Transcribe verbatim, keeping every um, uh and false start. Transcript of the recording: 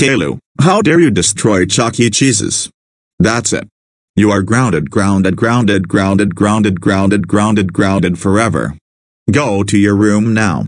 Kalu, how dare you destroy Chuck E. Cheese's? That's it. You are grounded, grounded, grounded, grounded, grounded, grounded, grounded, grounded forever. Go to your room now.